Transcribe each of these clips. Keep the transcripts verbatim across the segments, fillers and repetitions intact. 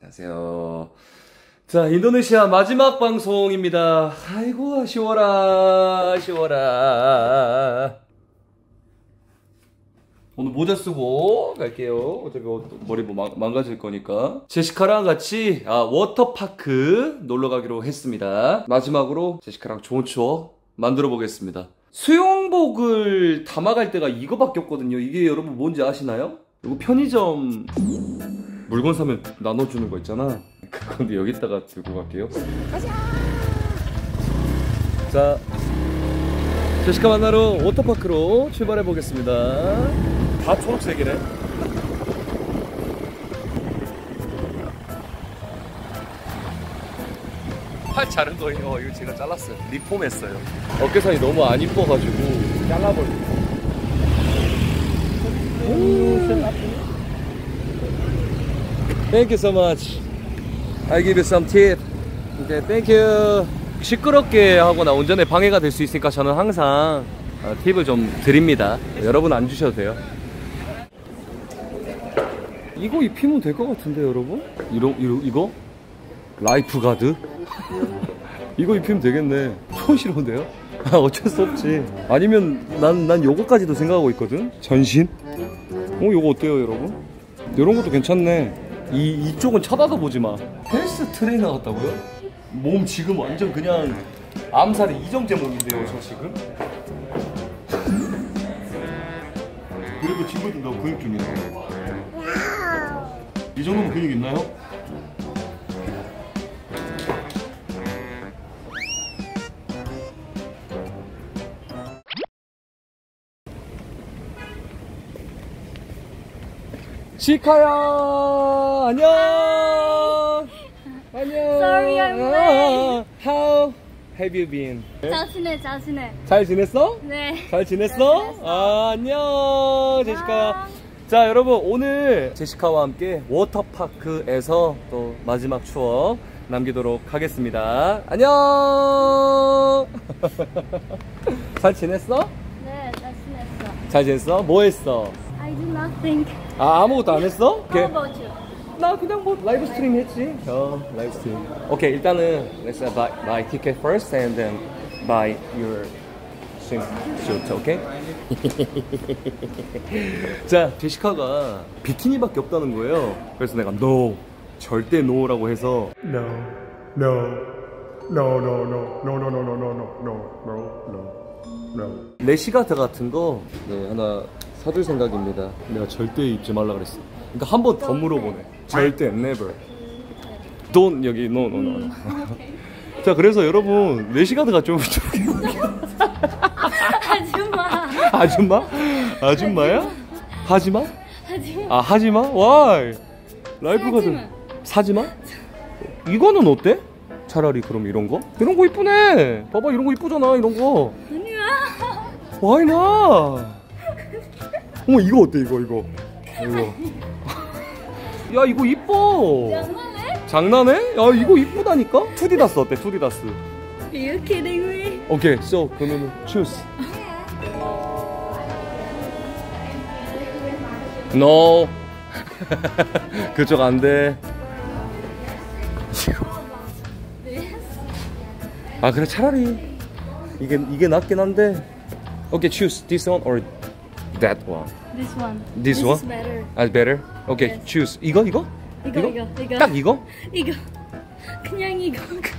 안녕하세요. 자, 인도네시아 마지막 방송입니다. 아이고, 아쉬워라, 아쉬워라. 오늘 모자 쓰고 갈게요. 어차피 머리 뭐 망가질 거니까. 제시카랑 같이 아, 워터파크 놀러 가기로 했습니다. 마지막으로 제시카랑 좋은 추억 만들어 보겠습니다. 수영복을 담아갈 때가 이거밖에 없거든요. 이게 여러분 뭔지 아시나요? 이거 편의점 물건 사면 나눠주는 거 있잖아. 그건데 여기다가 들고 갈게요. 가자. 자, 제시카 만나러 워터파크로 출발해 보겠습니다. 다 초록색이네. 팔 자른 거예요. 이거 제가 잘랐어요. 리폼했어요. 어깨선이 너무 안 이뻐가지고 잘라버렸어요. Thank you so much. I give you some tip. Okay, thank you. 시끄럽게 하거나 운전에 방해가 될 수 있으니까 저는 항상 팁을 좀 드립니다. 여러분 안 주셔도 돼요. 이거 입히면 될 것 같은데 여러분? 이러, 이러, 이거? 라이프 가드? 이거 입히면 되겠네. 손 싫은데요? 아, 어쩔 수 없지. 아니면 난, 난 요거까지도 생각하고 있거든? 전신? 어, 요거 어때요 여러분? 이런 것도 괜찮네. 이, 이쪽은 쳐다도 보지 마. 헬스 트레이너 같다고요? 몸 지금 완전 그냥 암살의 이정재 몸인데요, 저 지금? 그래도 친구들 너 근육 좀 있네. 이 정도면 근육 있나요? 시카야, 안녕. 안녕. Sorry, I'm late. How have you been? 잘 지내, 잘 지내. 잘 지냈어? 네. 잘 지냈어? 잘 지냈어. 아, 안녕, 제시카. 자, 여러분, 오늘 제시카와 함께 워터파크에서 또 마지막 추억 남기도록 하겠습니다. 안녕. 잘 지냈어? 네, 잘 지냈어. 잘 지냈어? 뭐 했어? I do nothing. 아, 아무것도 안 했어? How about you? 나 그냥 뭐 라이브 스트림 했지. 어, 라이브 스트림. 오케이, 일단은 let's buy, buy ticket first and then buy your swimsuit, okay? 자, 제시카가 비키니밖에 없다는 거예요. 그래서 내가 no, 절대 no라고 해서 No, no, no, no, no, no, no, no, no, no, no, no, no, no. 레시가드 같은 거 네, 하나 사줄 생각입니다. 내가 절대 입지 말라 그랬어. 그러니까 한 번 더 물어보네. 절대 never. Don't 여기 no no no. 자, 그래서 여러분 레시가드가 좀 하지마. 아줌마? 아줌마야? 하지마? 하지마. 아, 하지마? Why? 라이프가드 사지마? 이거는 어때? 차라리 그럼 이런 거? 이런 거 이쁘네. 봐봐, 이런 거 이쁘잖아, 이런 거. 아니야. Why not? 어머, 이거 어때, 이거, 이거. 이거. 야, 이거 이뻐. 장난해? 장난해? 야, 이거 이쁘다니까? 투디다스 어때, 투디다스? Are you kidding me? 오케이, so, 그러면 choose. No. 그쪽 안 돼. 아, 그래, 차라리 이게 이게 낫긴 한데. 오케이, choose this one or that one. This one. This, This one? is better. Ah, better. 오케이, Yes. choose. 이거 이거? 이거, 이거, 이거. 딱 이거? 이거. 그냥 이거.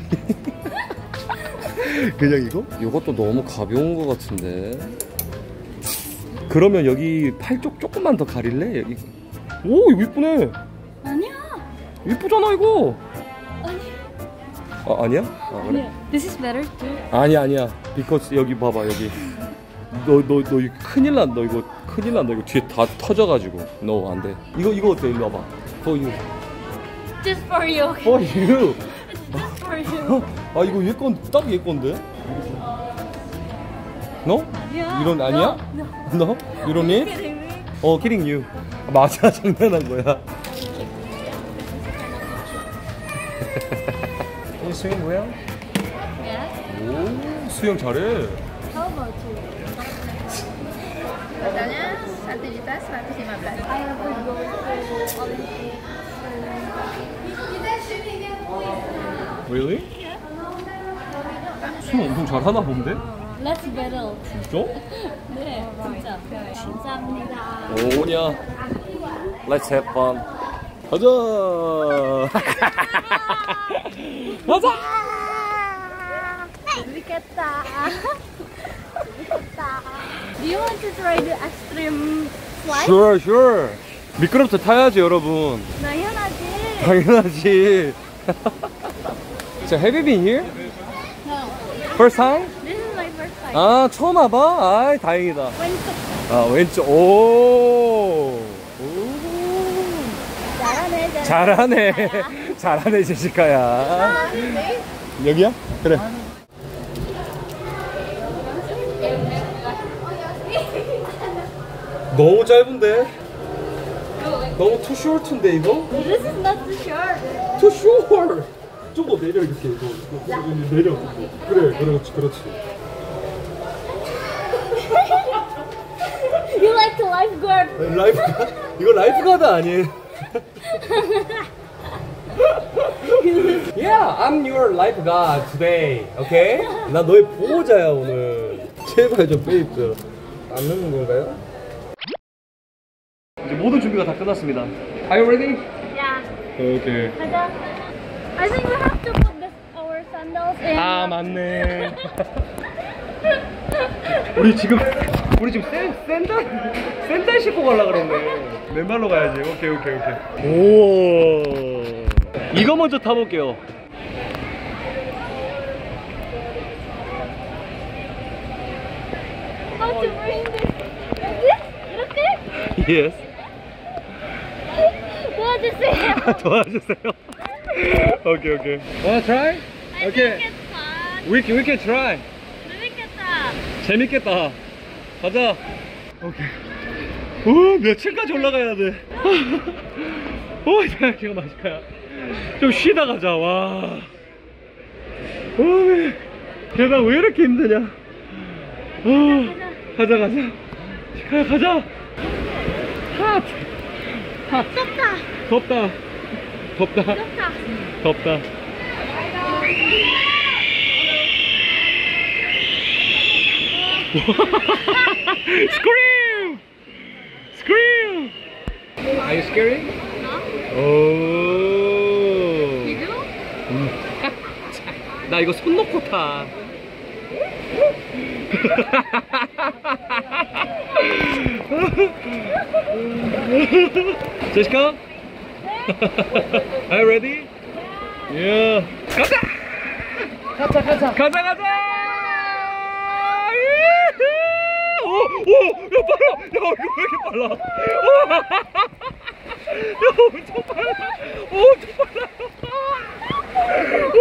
그냥 이거? 이것도 너무 가벼운 것 같은데. 그러면 여기 팔 쪽 조금만 더 가릴래? 여기. 오, 이거 이쁘네. 아니야. 이쁘잖아 이거. 아니. 아, 아니야? 아, 그래? 아니야. This is better too. 아니야, 아니야. because 여기 봐봐, 여기. 너, 너, 너 이거 큰일 난, 너 이거 큰일 난, 너 이거 뒤에 다 터져가지고. 너 안 돼. 이거, 이거 어때? 일로 와봐. For you. Just for you. Okay? For you. Just for you. 아, 이거 얘 건, 딱 얘 건데? 너? 아니야. 이런, 아니야? No, no. 너? You don't need? Kidding me? 어, kidding you. 아, 맞아, 장난한 거야. You swim well? Yes. 오, 수영 잘해. How about you? Totalnya satu juta seratus lima belas. I have to go to Olympic. Really? 수영 엄청 잘하나 본데? Let's battle. 진짜? 네, 진짜. 감사합니다. 오냐. Let's have fun. 가자. 가자. 재밌겠다. 재밌겠다. Do you want to try the extreme slide? Sure, sure. 미끄럼틀 타야지 여러분. 당연하지. 당연하지. So have you been here? No. First time? This is my first time. 아 처음 와봐? 아이 다행이다. 왼쪽. 아 왼쪽. 오. 오. 잘하네, 잘하네. 잘하네 제시카야. 아, 네. 여기야? 그래. 너무 짧은데? 너무 too short인데 이거? This is not too short. too short. 좀 더 내려 이렇게 이거, 이거, 이거 내려 이거. 그래 그렇지 그렇지. You like a lifeguard. 라이프 이거 라이프가드 아니에요? Yeah, I'm your lifeguard today. Okay? 나 너의 보호자야 오늘. 제발 좀 베이프. 안 넣는 건가요? 이제 모든 준비가 다 끝났습니다. Are you ready? Yeah. Okay. 가자. I think we have to put this, our sandals in. 아 맞네. 우리 지금 우리 지금 샌, 샌들 샌들 신고 가려 그랬네. 맨발로 가야지. 오케이 오케이 오케이. 오. 이거 먼저 타볼게요. How to bring this? Like this? 이렇게? Yes. 도와주세요. 도와주세요. 오케이 오케이. Wanna try? I Okay. think it's fun. We can we can try. 재밌겠다. 재밌겠다. 가자. 오케이. 오, 몇 층까지 올라가야 돼? 오, 기가 막히야. 좀 쉬다 가자. 와. 오, 계단 왜 이렇게 힘드냐? 오, 가자 가자. 가자 가자. 핫. 핫. 덥다. 덥다. 덥다. 덥다. 덥다. Scream! Scream! Are you scary? No? 오. You do? 나 이거 손 놓고 타. 제시카? Are you ready? Yeah. 가자! 가자 가자. 가자 가자! 오! 오! 야 빨라! 야 이거 왜 이렇게 빨라? 야 엄청 빨라! 오 엄청 빨라! 오!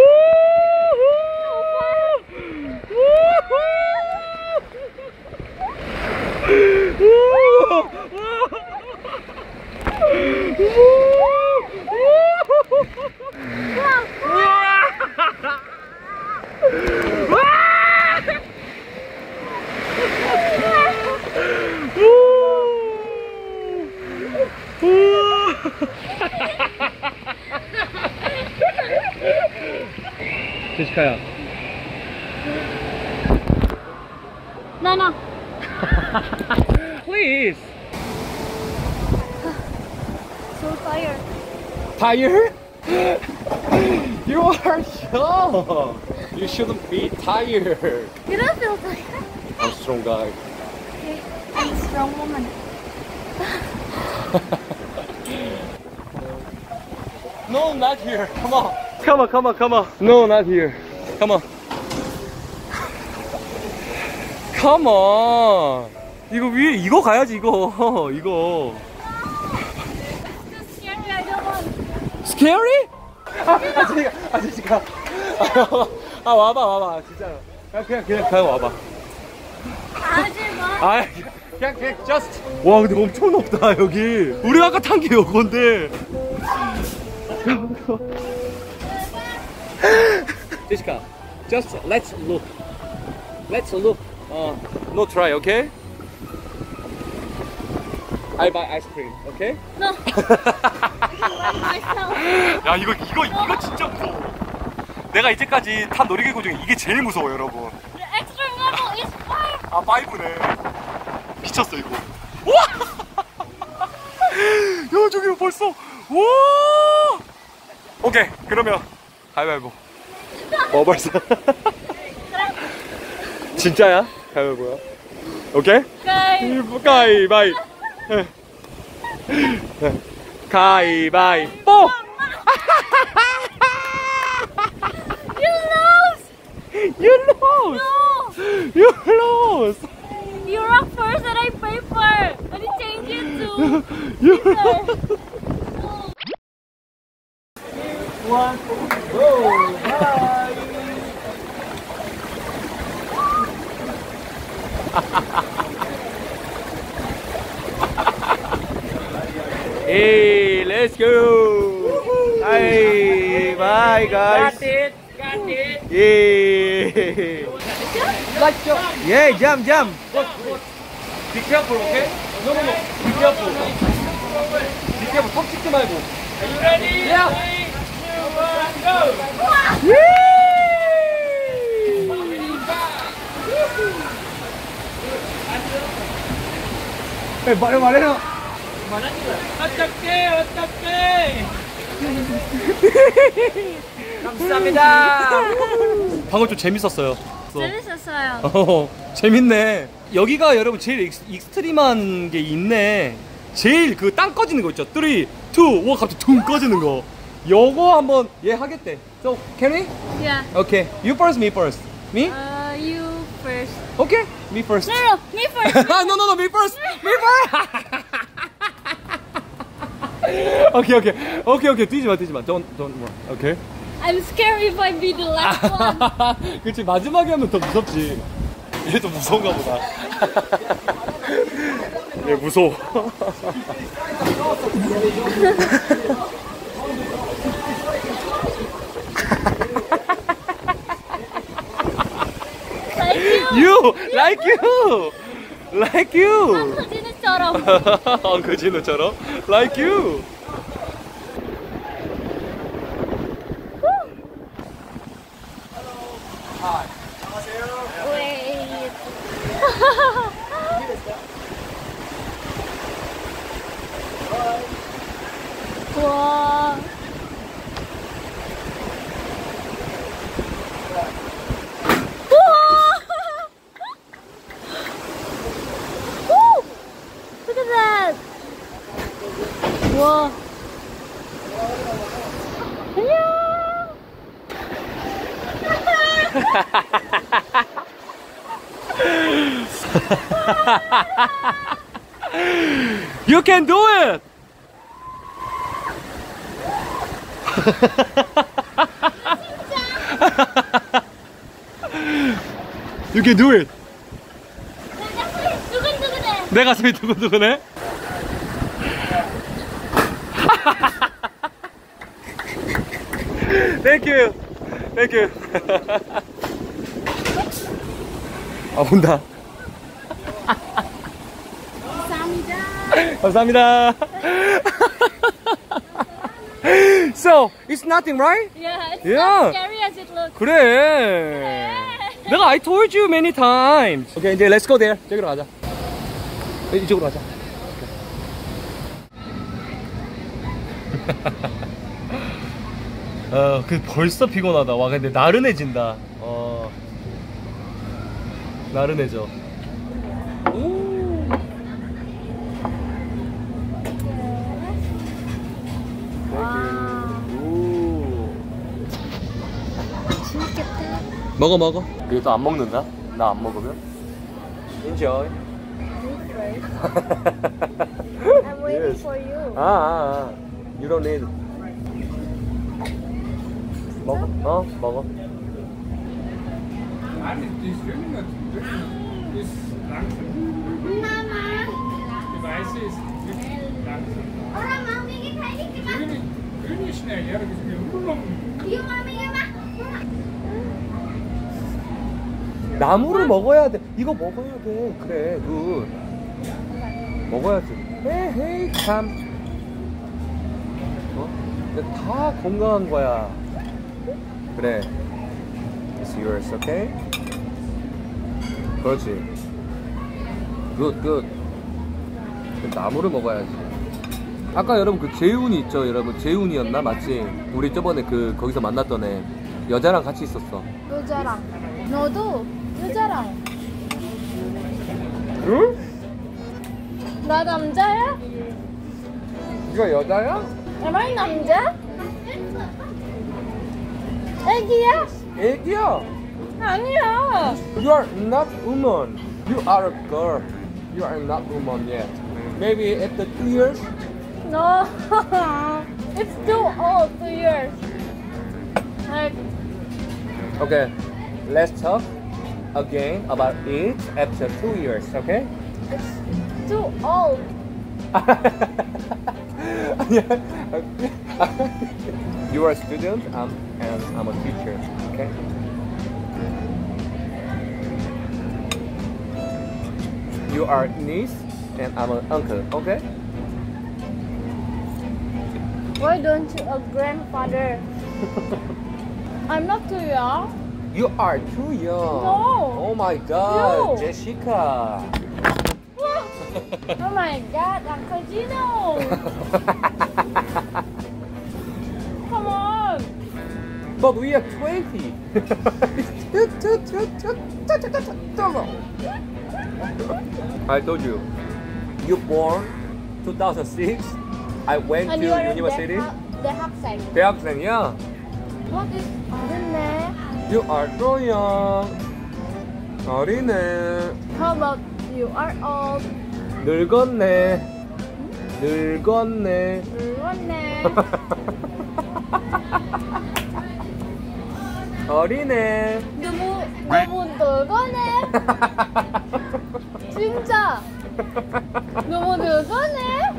제시카야. No, no. Please. So tired. Tired? You are young. You shouldn't be tired. You don't feel tired? I'm a strong guy. Okay. I'm a strong woman. No, not here. Come on. Come on, come on, come on. No, not here. Come on. Come on. 이거 위에 이거 가야지 이거. 이거. Too scary. I don't want. Scary? 아, 아저씨가, 아저씨가. 아, 와봐, 와봐, 진짜로. 그냥, 그냥, 그냥, 그냥 와봐. 하지 마. 아, 그냥, 그냥, just. 와, 근데 엄청 높다, 여기. 우리가 아까 탄 게 요건데. 제시카, just let's look. Let's look. 어, no try, okay? I buy ice cream, okay? No. I can buy myself. 야, 이거, 이거, 이거 진짜 무서워. 내가 이제까지 탄 놀이기구 중에 이게 제일 무서워 여러분. The extra level is five. 아 파이브네. 미쳤어 이거. 와! 야 저기 벌써. 와! 오케이 그러면 가위바위보. 어 벌써. 진짜야? 가위바위보야. 오케이? Guys. 가위바위. 가위바위보. You lose. You lose. No. You lose. You rock first and I pay for. And you change it to. You Peter. One, go, bye. Hey, let's go. Hey, bye guys. Got it, got it. Yeah. Let's go. Yeah, jump, jump. Be careful, okay? No, no, no. Be careful. Be careful. 턱 찍지 말고. Are you ready? Yeah. Three, two, one, go. 네, 말해 말해요. 어떡해, 어떡해. 감사합니다. 방금 좀 재밌었어요. 재밌었어요. 어, 재밌네. 여기가 여러분 제일 익스, 익스트림한 게 있네. 제일 그 땅 꺼지는 거 있죠. 쓰리, 이, 일 갑자기 퉁 꺼지는 거. 요거 한번 얘 하겠대. So, can we? Yeah. Okay. You first, me first. Me? Uh, you first. Okay. Me first. No, no, me first. no, no, no, me first. Me first. okay, okay. Okay, okay. 뛰지 마, 뛰지 마. Don't, don't run. Okay. I'm scared if I be the last one. 그치, 마지막에 하면 더 무섭지. 얘도 무서운가 보다. 얘 무서워. Like you. You! Like you! Like you! 사진처럼. 어, 그 진우처럼? Like you! Wait. 와. Woo! Look at that. Whoa. Yeah. You can do it! You can do it! 두근두근해. 내 가슴이 두근두근해? Thank you! Thank you! 아, 온다. 감사합니다. 감사합니다. So, it's nothing, right? Yeah, it's Yeah. not scary as it looks. 그래. 내가 I told you many times. Okay, 이제 let's go there. 저기로 가자. 이쪽으로 가자. 어, 그 벌써 피곤하다. 와, 근데 나른해진다. 어, 나른해져. 오. 재밌겠다. 먹어 먹어. 이거 또 안 먹는다? 나 안 먹으면? Enjoy. I'm waiting Yes. for you. 아, 아, 아. You don't need. 먹어. 어, 먹어. Die schwimmen natürlich. Ist langsam. Die weiße ist wirklich langsam. Grün, grün ist schnell, ja, da bist du mir 나무를 먹어야 돼. 이거 먹어야 돼. 그래, 굿. 먹어야지. 헤이, 참. 어? 근데 다 건강한 거야. 그래. It's yours, okay? 그렇지. 굿, 굿. 나무를 먹어야지. 아까 여러분 그 재훈이 있죠, 여러분. 재훈이었나? 맞지? 우리 저번에 그 거기서 만났던 애. 여자랑 같이 있었어. 여자랑. 너도 여자랑. 응? 나 남자야? 이거 여자야? Am I 남자? 애기야? 애기야. 아니야. You are not woman. You are a girl. You are not woman yet. Maybe after two years. No. It's too old, two years. Like, Okay. Let's talk again about it after two years. Okay? it's too old. You are a student um, and I'm a teacher. Okay? You are niece and I'm an uncle. Okay? Why don't you a grandfather? I'm not too young. You are too young. No. Oh my God, No. Jessica. Oh my God, Uncle Gino. Come on. But we are twenty. I told you. You born two thousand six. I went And to you are university. 대학생. 대학생이야. What is 어른네? You are so young. 어리네. How about you are old? 늙었네. 늙었네. 늙었네. 어리네. 너무 너무 늙었네. 진짜. 너무 늙었네.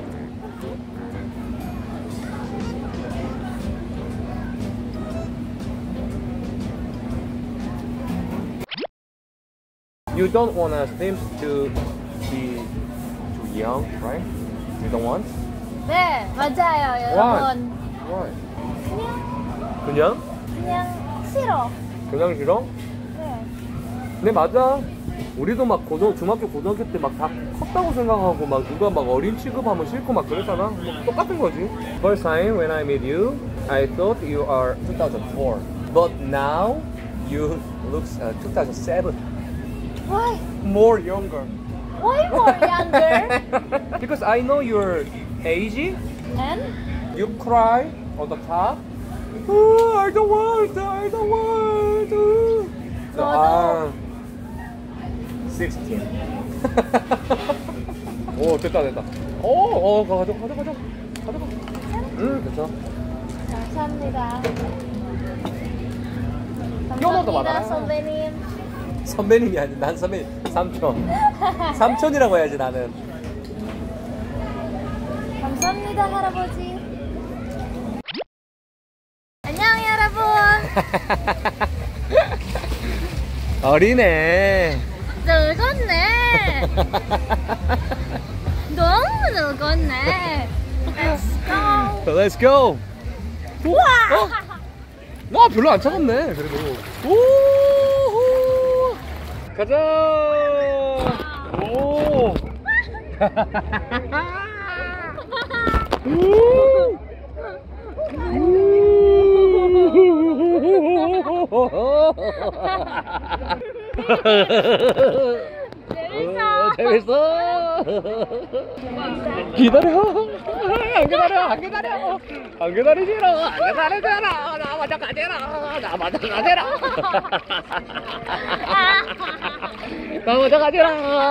You don't want us seem to be too young, right? You don't want? 네, 맞아요, 여러분. Why? 그냥 그냥? 그냥 싫어. 그냥 싫어? 네. 네 맞아. 우리도 막 고등 중학교 고등학교 때 막 다 컸다고 생각하고 막 누가 막 어린 취급하면 싫고 막 그랬잖아. 뭐 똑같은 거지. First time when I met you, I thought you are two thousand four, but now you looks uh, two thousand seven. Why? More younger. Why more younger? Because I know your age. And You cry on the top. Oh, I don't want. I don't want. So, No, 아, sixteen. 오 됐다 됐다. 오, 어 가져 가져 가져 가져. 응 됐어. 감사합니다. 영어도 감사합니다, 많아. 선배님. 선배님이 아니 난 선배님 삼촌. 삼촌이라고 해야지 나는. 감사합니다, 할아버지. 안녕, 여러분. 어리네. 늙었네. 너무 늙었네. Let's go. Let's go. 우와. 어? 와 별로 안 차갑네 그래도. 오 가자. 오. 재밌어. 재밌어. 기다려. 안 기다려. 안 기다려. 안 기다리지라. 안 기다리잖아. 나 먼저 가지라. 나 먼저 가지라. 나 먼저 가지라.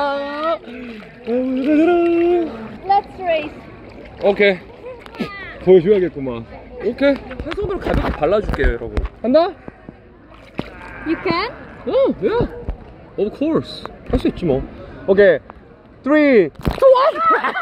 Let's race. 오케이. 보여줘야겠구만. 오케이. 한 손으로 가볍게 발라줄게요, 여러분. 간다. You can? 어, yeah. Of course. 할 수 있지 뭐. 오케이. three, two, one.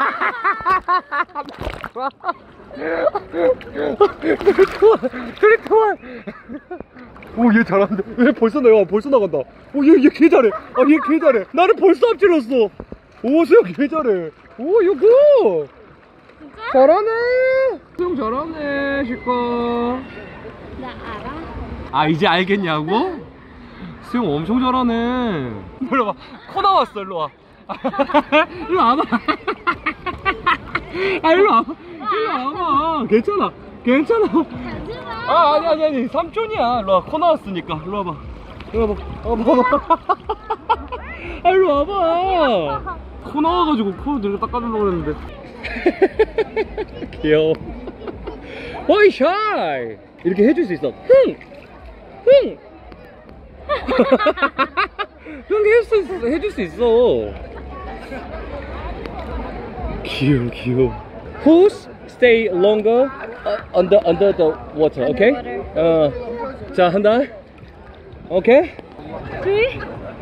three, two, one. 오, 얘 잘한다. 얘 벌써 나가. 벌써 나간다. 오, 얘, 얘 개 잘해. 아, 얘 개 잘해. 나는 벌써 앞질렀어. 오, 수영 개 잘해. 오, 이거. 잘하네. 수영 잘하네, 시꺼. 나 알아. 아, 이제 알겠냐고? 수영 엄청 잘하네. 일로 와. 코 나왔어. 일로 와. 일로 와봐. 아, 일로 와봐. 일로 와봐. 괜찮아. 괜찮아. 아, 아니, 아니, 아니. 삼촌이야. 일로 와. 코 나왔으니까. 일로 와봐. 일로 와봐. 와봐, 와봐. 아, 일로 와봐. 코 나와가지고 코 내가 닦아주려고 했는데. 귀여워. 어이, 샤이. 이렇게 해줄 수 있어. 흥! 흥! 흥 해줄 수 있어. 해줄 수 있어. 귀여워, 귀여워. Who's stay longer under under the water? Okay? 어, 자, 한다. 오케이? Three.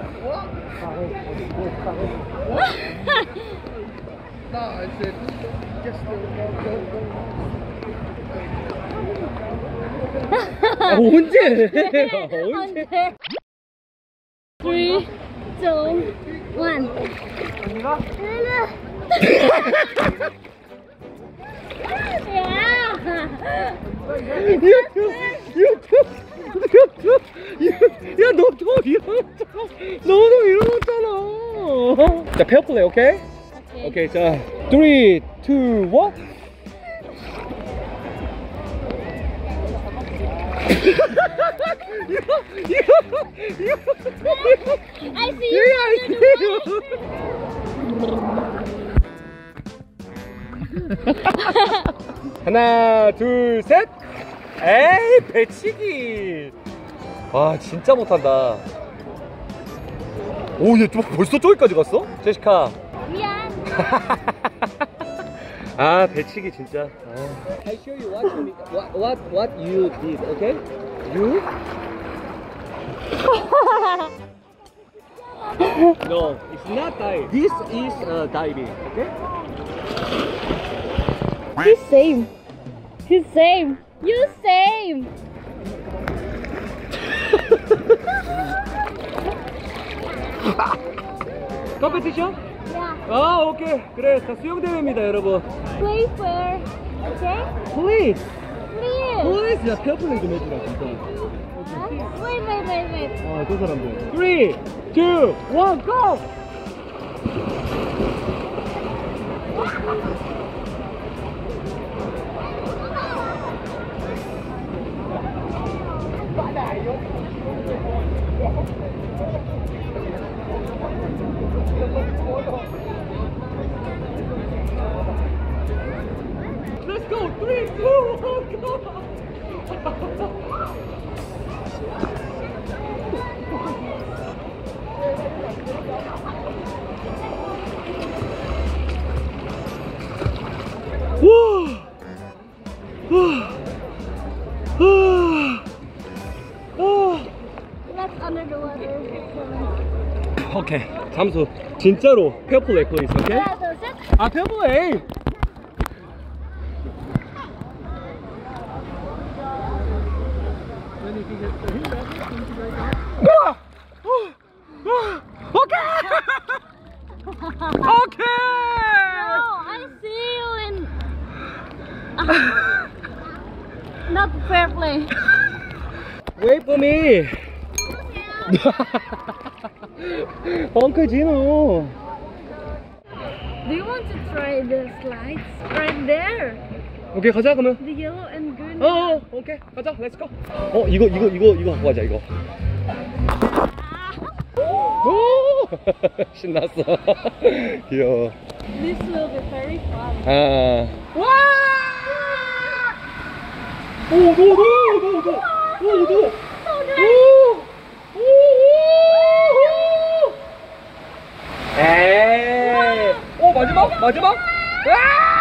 아, 언제? 언제? Three, two, one. 야, 너도 일어났잖아. 너도 일어났잖아. 자, 페어플레이, 오케이? 오케이, 자, three, two, one. I see you. Yeah, I see you. 하나, 둘, 셋. 에이, 배치기. 와, 진짜 못한다. 오, 얘 좀 벌써 저기까지 갔어? 제시카. 미안. 아, 배치기 진짜. 아. I show you what you what what what you did, okay? You? No, it's not diving. This is uh, diving, okay? He's same. He's same. You same. 컴피티션? Yeah. 아, 오케이. 그래, 자, 수영대회입니다, 여러분. Play fair. Okay? Please. Please. Please. 야, 페어플레이 좀 해주라, 진짜. Huh? Wait, wait, wait, wait. 아, 저 사람들. three, two, one, go! Let's go! three, two, one, go! Let's under the water. 오케이, 잠수. 진짜로 페어플레이 플리즈, 오케이? 하나, 둘, 셋. 아, 페어플레이! 오케이! 오케이! No, I see you in. Not fair play. Wait for me! Uncle Gino! Do you want to try the slides? Right there. 오케이, 가자, 그러면. The yellow and green. 어, 어, 오케이, 가자, 렛츠고. 어, 이거, 이거, 이거, 이거 갖고 가자, 이거. 오! 신났어. 귀여워. This will be very fun. 아. 와! 오, 너, 너, 너, 너. 오, 너. 오! 오! 에이. 오, 마지막? 마지막? 아!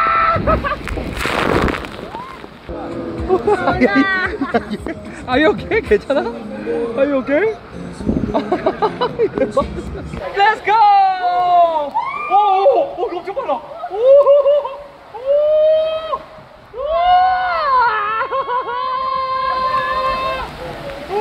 Are you okay? 괜찮아? Are you okay? Let's go! 오, 오, 오, 엄청 빨라. 오, 오, 오, 오, 오,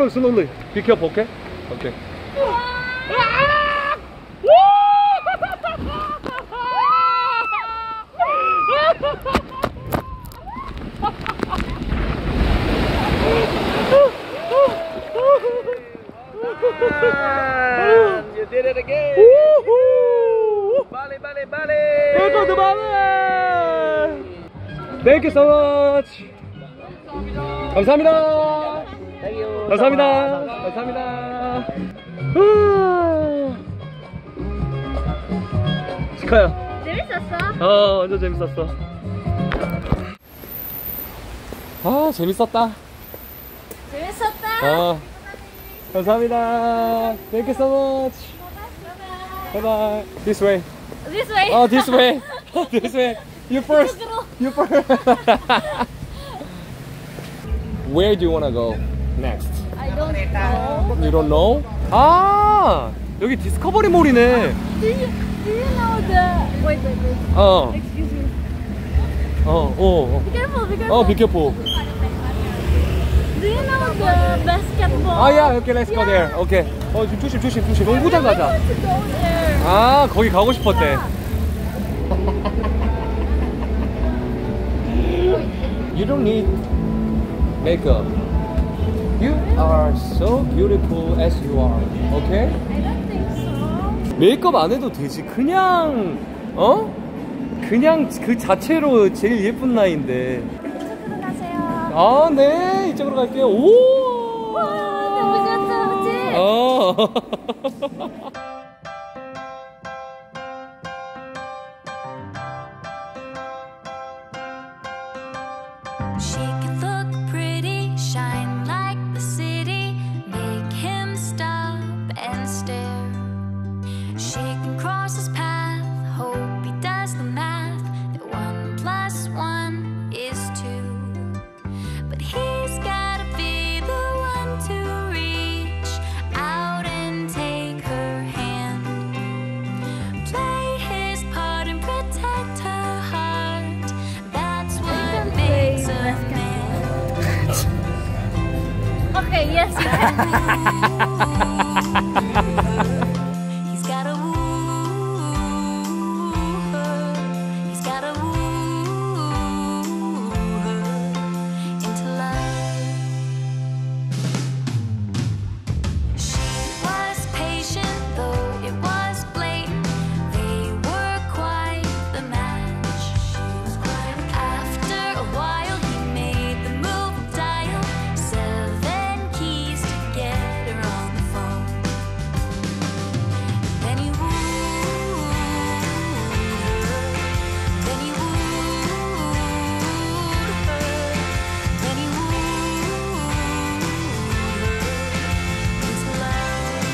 slowly, slowly. Be careful, okay? Okay. You did it again. Bali, Bali, Bali. Welcome to Bali. Thank you so much. 감사합니다. Thank you. 감사합니다. 감사합니다. 후. 축하야. 재밌었어? 어, 완전 재밌었어. 아, 재밌었다. 재밌었다. 어. 감사합니다. Thank you so much. Bye bye. This way. This way. Oh, this way. This way. You first. You first. Where do you wanna go next? I don't know. You don't know? 아, 여기 디스커버리 몰이네. Do you, do you know the... Wait, wait, wait. 어, Excuse me. 어, 어. Be careful, be careful. 어, be careful. Do you know the basketball? 아, 야, okay, let's go there. Okay. 어, 좀 조심, 조심, 조심. 농구장 가자. I want to go there. 아, 거기 가고 싶었대. You don't need makeup. You are so beautiful as you are. Okay? I don't think so. 메이크업 안 해도 되지. 그냥 어? 그냥 그 자체로 제일 예쁜 나이인데. 이쪽으로 가세요. 아, 네. 이쪽으로 갈게요. 오! 와, 너무 좋지? 어. She could look pretty, shine like the city, make him stop and stare. She can cross his path, hope he does the math, that one plus one is two. But he's gotta be the one to reach out and take her hand, play his part and protect her heart. That's what makes a man. Okay, yes, you can. He's gotta woo her. He's gotta woo her into love. She was patient, though it was blatant. They were quite the match. After a while, he made the move, dial seven keys to get her on the phone. Then he wooed her. Then he wooed her. Then he wooed her into love.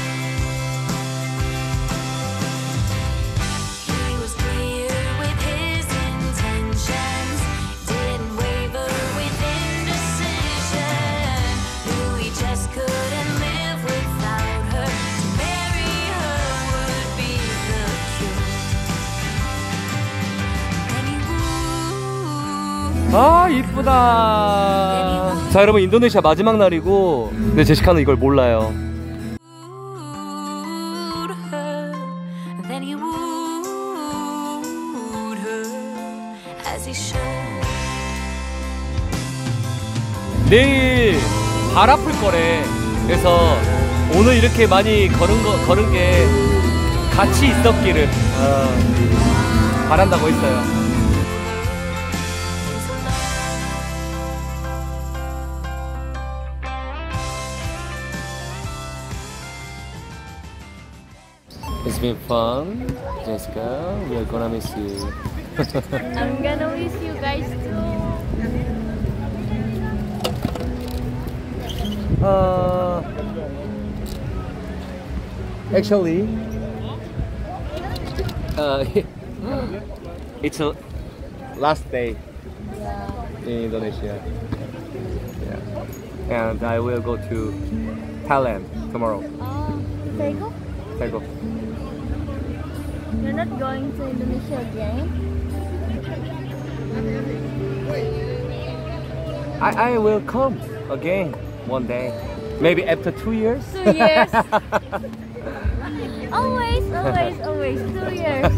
He was clear with his intentions, didn't waver with indecision. Knew he just couldn't live without her. To marry her would be the cure. Then he wooed. 아, 이쁘다. 자, 여러분, 인도네시아 마지막 날이고, 근데 제시카는 이걸 몰라요. wooed her, then he wooed her as he should. 내일 발 아플 거래. 그래서 오늘 이렇게 많이 걸은 거 걸은 게 같이 있었기를 어, 바란다고 했어요. It's been fun, Jessica. We are gonna miss you. I'm gonna miss you guys too. Uh, actually, uh, it's a last day in Indonesia. Yeah, and I will go to Thailand tomorrow. Um, Sego, Daegu. you're not going to Indonesia again? I I will come again one day. Maybe after two years? Two years. Always, always, always. Two years.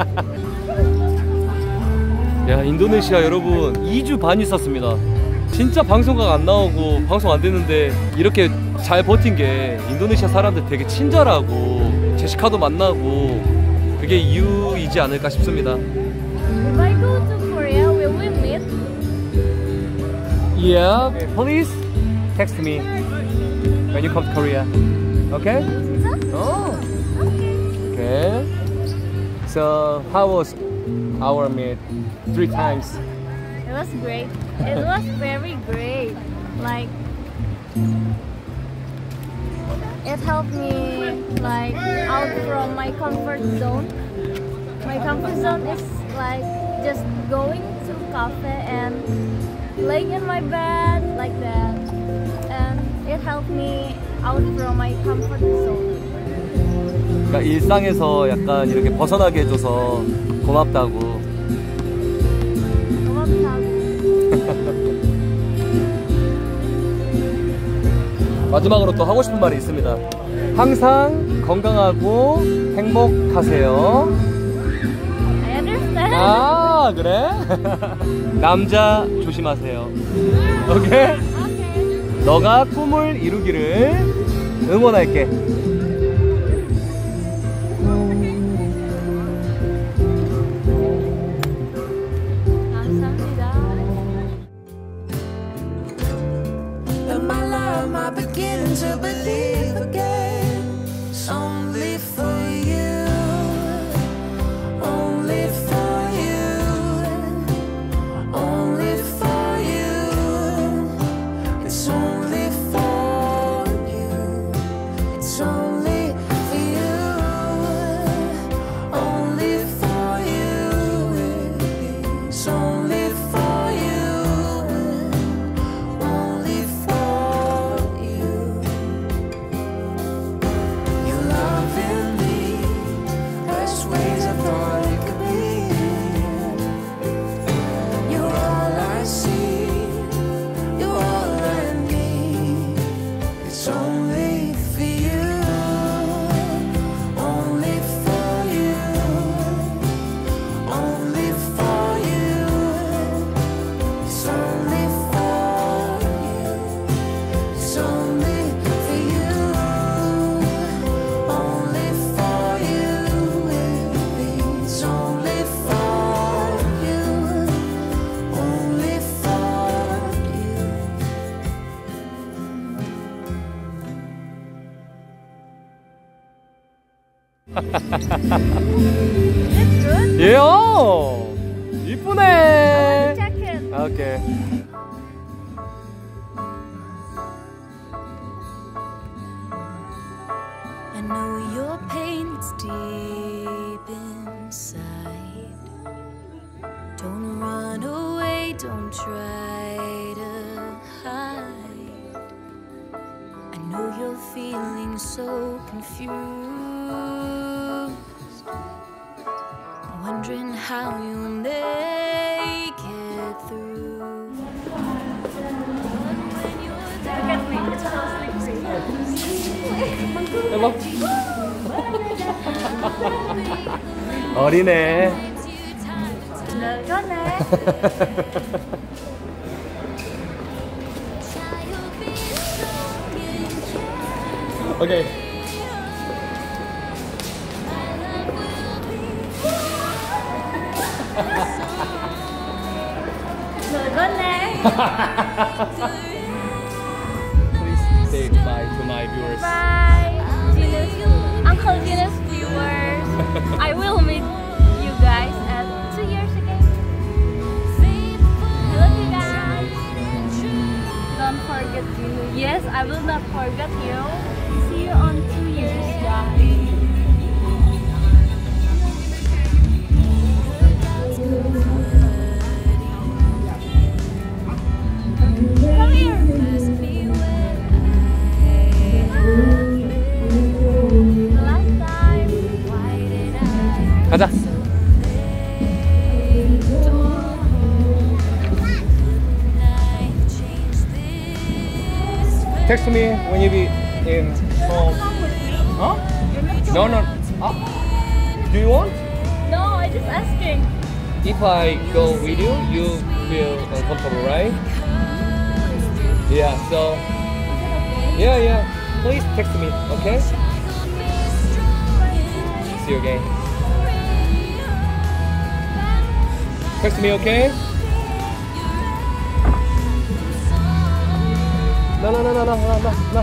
야, 인도네시아 여러분 이 주 반 있었습니다. 진짜 방송각 안 나오고 방송 안 되는데 이렇게 잘 버틴 게 인도네시아 사람들 되게 친절하고 제시카도 만나고 그게 이유이지 않을까 싶습니다. If I go to Korea, will we meet? Yeah, please text me when you come to Korea. Okay? 진짜? Oh, Okay. okay. So how was our meet? Three times. It was great. It was very great. Like it helped me like out from my comfort zone. My comfort zone is like just going to cafe and laying in my bed like that. And it helped me out from my comfort zone. 그러니까 일상에서 약간 이렇게 벗어나게 해줘서 고맙다고. 마지막으로 또 하고 싶은 말이 있습니다. 항상 건강하고 행복하세요. I understand. 아, 그래? 남자 조심하세요. 오케이? Okay. 너가 꿈을 이루기를 응원할게. 감사합니다. In my life, I begin to believe again. It's only for you, only for you, only for you. It's only for you. It's only for you, only for you. It's only for you, only for you. Your love in me, best ways I thought it could be. You're all I see, you're all I need. It's only for you, only for you, only for you. It's only for you, it's only for you, only for you. It's only for you, only for you. It's good. 예요! 이쁘네! Check it. 오케이. I know your pain is deep inside. Don't run away, don't try to hide. I know you're feeling so confused, wondering how you'll make it through. But when you're Look at me. It's so slippery. 해봐. 어리네. 널거네. 오케이. 널거네. Please say bye to my viewers. Bye, Gina's, Uncle Gina's viewers. I will meet you guys at two years again. I love you guys. Don't forget you. Yes, I will not forget you. See you on two years, guys. Come here. text me when you be in home. Huh? No, no. Ah. Do you want? No, I just asking. If I go with you, you feel uncomfortable, right? Yeah. So. Yeah, yeah. Please text me, okay? See you again. Text me, okay? No, no, no, no, no, no, no.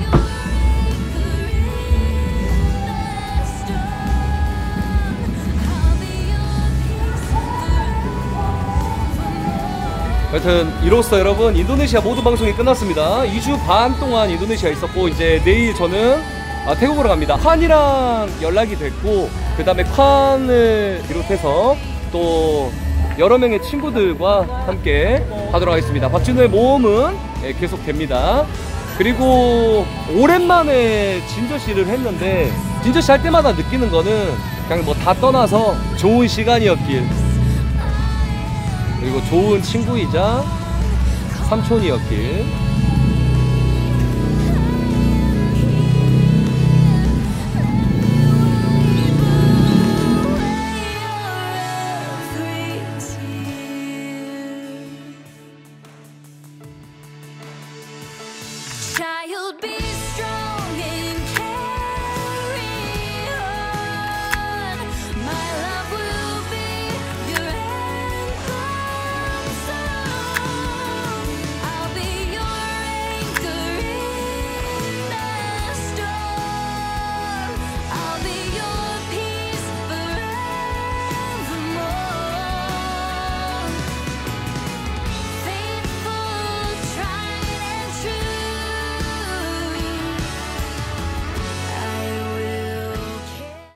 하여튼 이로써 여러분 인도네시아 모든 방송이 끝났습니다. 이 주 반 동안 인도네시아에 있었고 이제 내일 저는 아, 태국으로 갑니다. 칸이랑 연락이 됐고 그 다음에 칸을 비롯해서 또 여러 명의 친구들과 함께 하도록 하겠습니다. 박진우의 모험은 예, 계속 됩니다. 그리고 오랜만에 진저씨를 했는데 진저씨 할 때마다 느끼는 거는 그냥 뭐 다 떠나서 좋은 시간이었길, 그리고 좋은 친구이자 삼촌이었길